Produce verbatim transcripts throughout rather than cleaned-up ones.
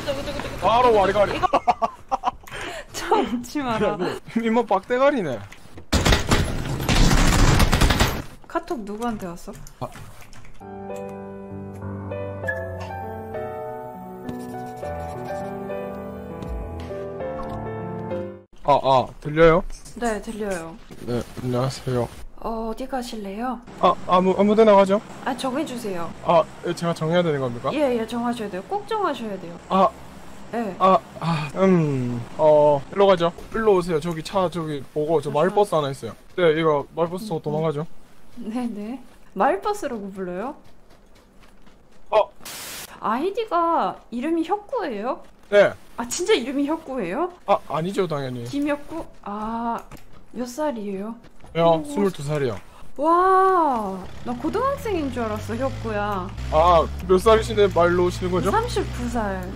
바로 와리가리. 이거 참지 마라. 이모 빡대가리네. 카톡 누구한테 왔어? 아. 아, 아, 들려요? 네, 들려요. 네, 안녕하세요. 어, 어디 가실래요? 아, 아무, 아무 데나 가죠? 아, 정해주세요. 아, 제가 정해야 되는 겁니까? 예, 예, 정하셔야 돼요. 꼭 정하셔야 돼요. 아, 예. 아, 아, 음, 어, 일로 가죠. 일로 오세요. 저기 차, 저기 보고, 저 마을버스 하나 있어요. 네, 이거 마을버스 타고 도망가죠. 네네. 마을버스라고 불러요? 어, 아이디가 이름이 혁구예요? 네. 아, 진짜 이름이 혁구예요? 아, 아니죠, 당연히. 김혁구? 아, 몇 살이에요? 요, 스물두 살이요. 와, 나 고등학생인 줄 알았어, 혁구야. 아, 몇 살이신데 말로 오시는 거죠? 삼십구 살.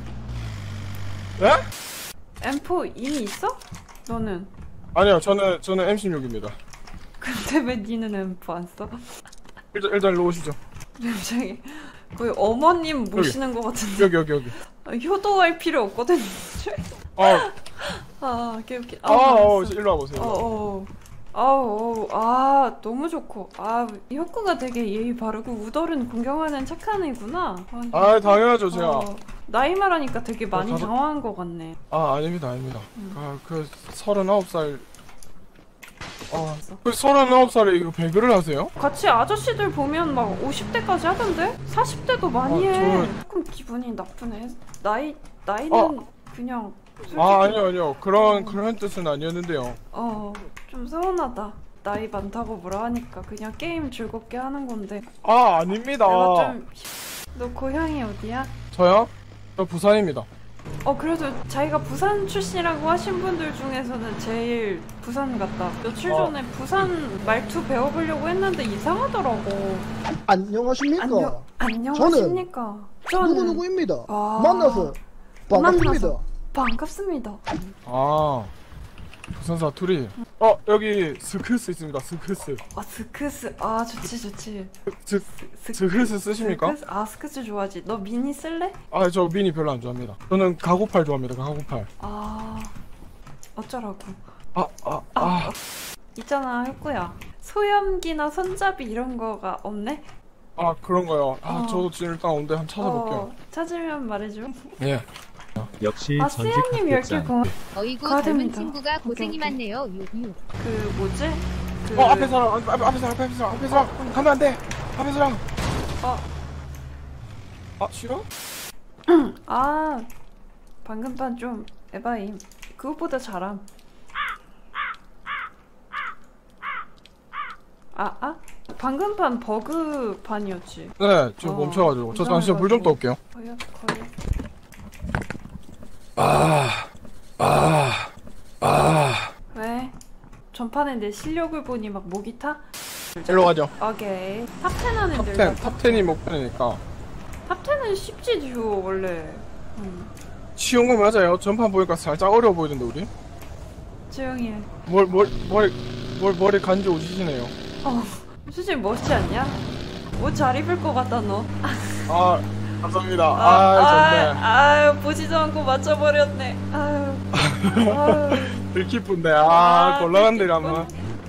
네? 엠포 이미 있어? 너는? 아니요, 저는, 저는 엠 십육입니다. 근데 왜 니는 엠포 안 써? 일단, 일단 일로 오시죠. 갑자기 거의 어머님 모시는 것 같은데. 여기, 여기, 여기. 아, 효도할 필요 없거든. 아, 아, 오케이, 오케이. 아, 어, 일로 와보세요. 어, 어. 아우, 아, 너무 좋고. 아, 혁구가 되게 예의 바르고 우덜은 공경하는 착한 애구나. 아, 아, 당연하죠, 제가. 어, 나이 말하니까 되게 많이 어, 가서... 당황한 것 같네. 아, 아닙니다, 아닙니다. 음. 아, 그, 서른아홉 살. 아, 그 서른아홉 살에 이거 배그를 하세요? 같이 아저씨들 보면 막 오십 대까지 하던데? 사십 대도 많이 아, 해. 저는- 조금 기분이 나쁘네. 나이, 나이는 아. 그냥. 솔직히... 아, 아니요, 아니요. 그런, 그런 뜻은 아니었는데요. 어, 좀 서운하다. 나이 많다고 뭐라 하니까 그냥 게임 즐겁게 하는 건데. 아, 아닙니다. 내가 좀... 너 고향이 어디야? 저요? 저 부산입니다. 어, 그래도 자기가 부산 출신이라고 하신 분들 중에서는 제일 부산 같다. 며칠 어. 전에 부산 말투 배워보려고 했는데 이상하더라고. 안녕하십니까? 안녕, 안녕하십니까? 저는 누구누구입니다. 아, 만나서 반갑습니다. 만나서 반갑습니다. 아, 부산 사투리. 어, 여기 스크스 있습니다, 스크스. 아, 스크스. 아, 좋지, 좋지. 스, 스크스 쓰십니까? 스크스? 아, 스크스 좋아하지. 너 미니 쓸래? 아, 저 미니 별로 안 좋아합니다. 저는 가구팔 좋아합니다, 가구팔. 아, 어쩌라고. 아, 아, 아. 있잖아, 혁구야. 소염기나 손잡이 이런 거가 없네? 아, 그런 거요. 아, 어. 저도 지금 일단 온데 한번 찾아볼게요. 어, 찾으면 말해줘. 예. 역시 아, 전직 수양님 열 개 합격자. 고마워. 어이구 가야 닮은 됩니다. 친구가 고생이 오케이, 오케이. 많네요. 유유. 그, 뭐지? 그... 어, 앞에 사람, 앞에, 앞에 사람, 앞에 사람, 앞에 사람. 가면 안 돼. 앞에 사람. 어, 아, 싫어? 아, 방금 판 좀 에바임. 그것보다 잘함. 아, 아? 방금 판 버그 판이었지. 네, 지금 어, 멈춰가지고. 저 잠시 물 좀 떠올게요. 거의, 거의. 아, 아, 아. 왜? 전판에 내 실력을 보니 막 목이 타? 일로 가죠. 오케이. 탑텐 하는 탑 들 텐, 탑 텐이 목표니까. 탑텐은 쉽지, 듀오, 원래. 응. 쉬운 거 맞아요. 전판 보니까 살짝 어려워 보이던데, 우리? 조용히 해. 뭘, 뭘, 머리, 뭘, 머리 간지 오시시네요. 어, 솔직히 멋지 않냐? 옷 잘 입을 것 같다, 너. 아, 감사합니다. 아, 좋네. 아유, 보지도 않고 맞춰버렸네. 아유. 아유. 들키쁜데, 아, 아, 곤란한데, 들키군. 가면.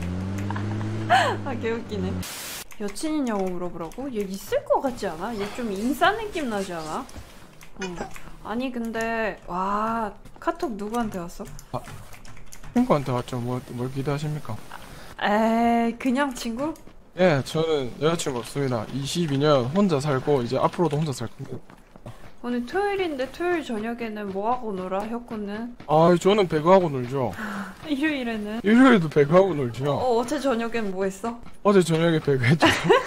아, 개웃기네. 여친이냐고 물어보라고? 얘 있을 것 같지 않아? 얘 좀 인싸 느낌 나지 않아? 응. 아니, 근데, 와, 카톡 누구한테 왔어? 친구한테 왔죠. 뭐, 뭘 기대하십니까? 에이, 그냥 친구? 예, 저는 여자친구 없습니다. 이십이 년 혼자 살고, 이제 앞으로도 혼자 살 겁니다. 오늘 토요일인데 토요일 저녁에는 뭐하고 놀아, 혁구는? 아, 저는 배그하고 놀죠. 일요일에는? 일요일에도 배그하고 놀죠. 어, 어제 저녁엔 뭐 했어? 어제 저녁에 배그했죠.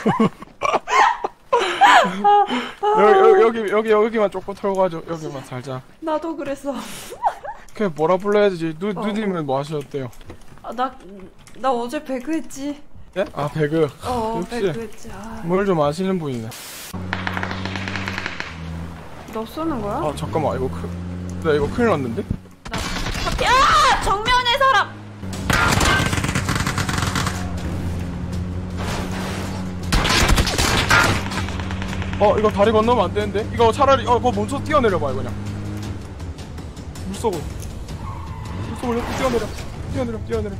여기, 여기, 여기, 여기만 조금 털고 가죠. 여기만 살짝. 나도 그랬어. 그냥 뭐라 불러야 되지? 누, 어. 누님은 뭐 하셨대요? 아, 나, 나 어제 배그했지. 예? 아, 배그. 어, 역시. 배그했지. 아, 뭘 좀 아시는 분이네. 너 쏘는 거야? 아, 잠깐만, 이거 큰, 나 이거 큰일 났는데? 야! 정면에 사람! 어, 이거 다리 건너면 안 되는데? 이거 차라리, 어, 그거 멈춰 뛰어내려봐요, 그냥. 쏘고 못 쏘고 옆으로 뛰어내려 뛰어내려 뛰어내려.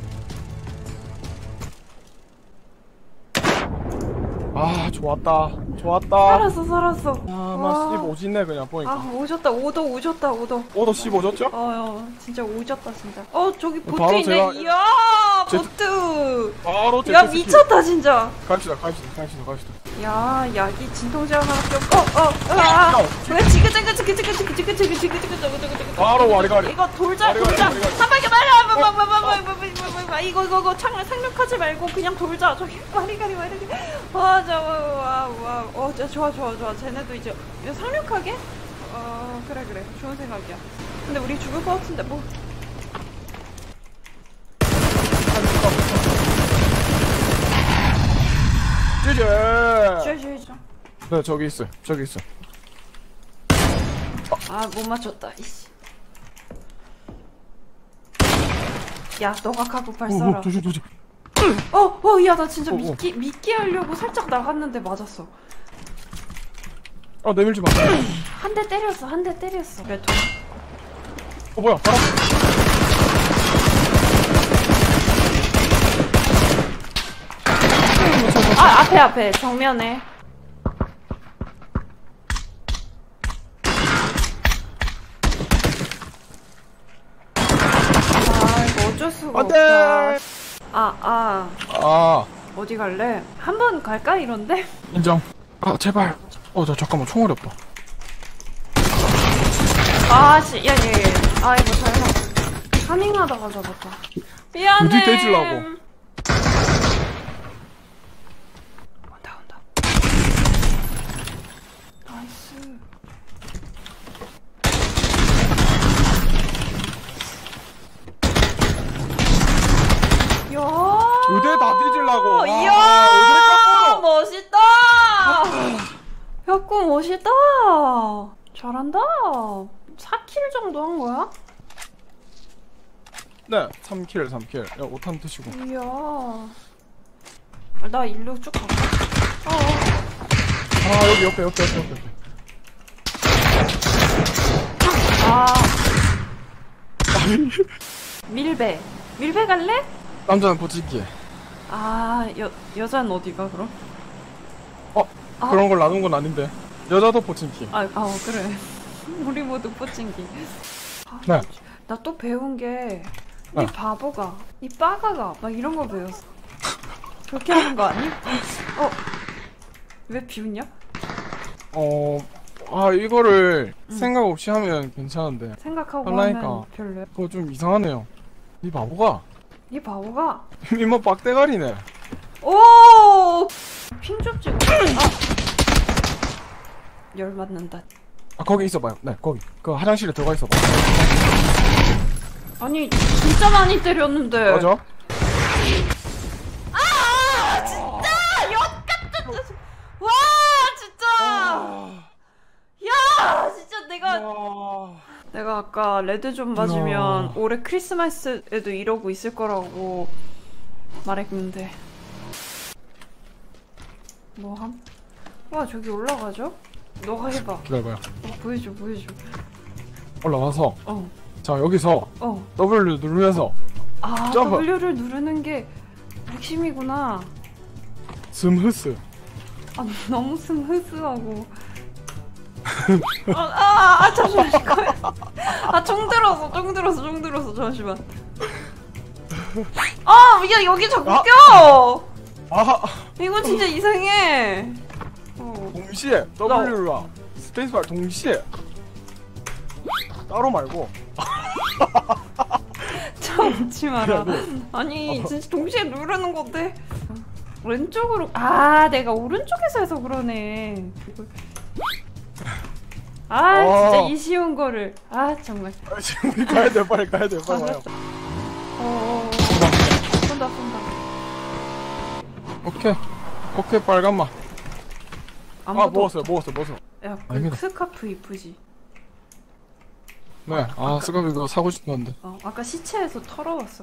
아 좋았다 좋았다. 살았어 살았어. 아마 씹 오지네 그냥 보니까. 아 오졌다 오더 오졌다 오더. 오더 씹 오졌죠? 어, 어 진짜 오졌다 진짜. 어 저기 보트 바로 있네. 제가- 이야 제- 보트. 바로 야 제트스키. 미쳤다 진짜. 갑시다 갑시다 갑시다 갑시다. 야 약이 진통제 하나밖에 없고. 어어 아. 왜 지그재그지그재그지그재그지그재그지그재그지그재그. 바로 와리가리. 이거 돌자 와리가리, 돌자. 와리가리. 한 바퀴 말아. 이거 이거 이거 창을 상륙하지 말고 그냥 돌자. 저기 와리가리 와리가리. 와저와와어 좋아 좋아 좋아. 쟤네도 이제 이거 상륙하게? 어 그래 그래 좋은 생각이야. 근데 우리 죽을 것 같은데 뭐. 찌제. 쥐쥐쥐. 네 저기 있어요 저기 있어. 아 못 맞췄다. 이씨. 야 너가 카구팔 쏴라. 조심 조심. 어, 어, 야, 나 진짜 어, 어. 미끼, 미끼 하려고 살짝 나갔는데 맞았어. 아 내밀지 마. 한 대 때렸어, 한 대 때렸어. 그래, 돈. 어 뭐야 바로. 아, 앞에, 앞에, 정면에. 아, 이거 어쩔 수가 안 돼. 없다. 아, 아, 아 어디 갈래? 한 번 갈까, 이런데? 인정. 아 제발. 어 저 잠깐만 총알이 없다. 아, 씨, 야, 얘, 얘. 아이고, 잘못. 파밍하다가 잡았다. 미안해. 어디 떼지려고. 온다, 온다. 나이스. 야. 의대 다 뒤질라고. 이야. 아, 멋있다. 혁구 멋있다. 잘한다. 사 킬 정도 한 거야? 네 삼 킬 삼 킬. 야 오탄 드시고. 이야. 아, 나 일로 쭉 갈까? 어. 아 여기 옆에 옆에 옆에 옆에. 아. 밀배. 밀배 갈래? 남자는 보치기. 아, 여, 여자는 어디가, 그럼? 어 아. 그런 걸 나눈 건 아닌데. 여자도 보친키. 아, 아, 어, 그래. 우리 모두 뽀찡기. 아, 네. 나 또 배운 게, 이 네. 바보가, 이 빠가가, 막 이런 거 배웠어. 그렇게 하는 거 아니? 어, 왜 비웃냐? 어, 아, 이거를 응. 생각 없이 하면 괜찮은데. 생각하고 하려니까. 하면 별로야. 그거 좀 이상하네요. 이 바보가. 이 바보가, 이모 빡대가리네. 오! 핑 좀 찍어. 아! 열 맞는다. 아, 거기 있어봐요. 네, 거기. 그 화장실에 들어가 있어봐. 아니, 진짜 많이 때렸는데. 맞아? 아! 진짜! 역같은 자식! 와! 진짜! 야! 진짜 내가 와. 내가 아까 레드존 맞으면 이야. 올해 크리스마스에도 이러고 있을 거라고 말했는데 뭐함? 와 저기 올라가죠? 너가 해봐. 기다려봐요. 어, 보여줘 보여줘. 올라와서. 어 자, 여기서 어. W 누르면서 아 점프. W를 누르는 게 핵심이구나. 스무스. 아 너무 스무스하고. 아, 아, 아 잠시만 거야. 아총 들었어 총 들었어 총 들었어 잠시만. 아 야 여기 자꾸 아. 껴. 아, 이거 진짜 이상해. 어. 동시에 W랑 스페이스바 동시에. 따로 말고. 참지 마라. 아니 진짜 동시에 누르는 건데 왼쪽으로. 아 내가 오른쪽에서 해서 그러네. 이걸- 아 어. 진짜 이 쉬운 거를. 아 정말. 아, 지금 우리 가야 돼. 빨리 가야 돼. 빨리 와요. 알았어. 어 쏜다 쏜다. 오케이. 오케이, 빨간맛. 아, 아무도 먹었어요. 먹었어요. 먹었어요. 야, 그 아닙니다. 스카프 이쁘지? 네. 아, 스카프 이거 사고 싶었는데. 어, 아까 시체에서 털어왔어.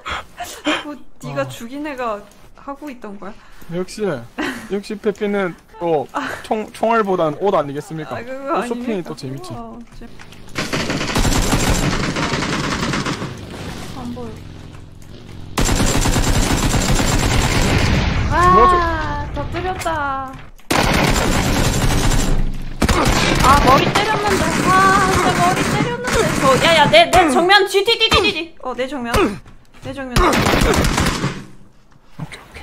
뭐, 네가 어. 죽인 애가 하고 있던 거야? 역시 역시 페피는 또 총 총알보단 옷 아니겠습니까? 아, 그거 옷 쇼핑이 아닙니까? 또 재밌지. 우와, 재- 안 보여. 아, 더 때렸다. 아, 머리 때렸는데. 아, 진짜 머리 때렸는데. 저, 야, 야, 내, 내 정면 뒤, 뒤, 뒤, 뒤, 뒤, 뒤. 어, 내 정면. 내 정면. 오케이 오케이.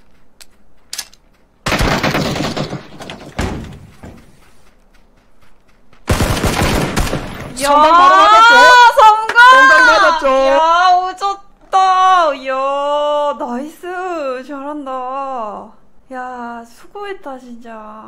야, 성강 바로 맞았죠? 성강! 성강 맞았죠? 야, 오졌다. 야, 나이스. 잘한다. 야, 수고했다, 진짜.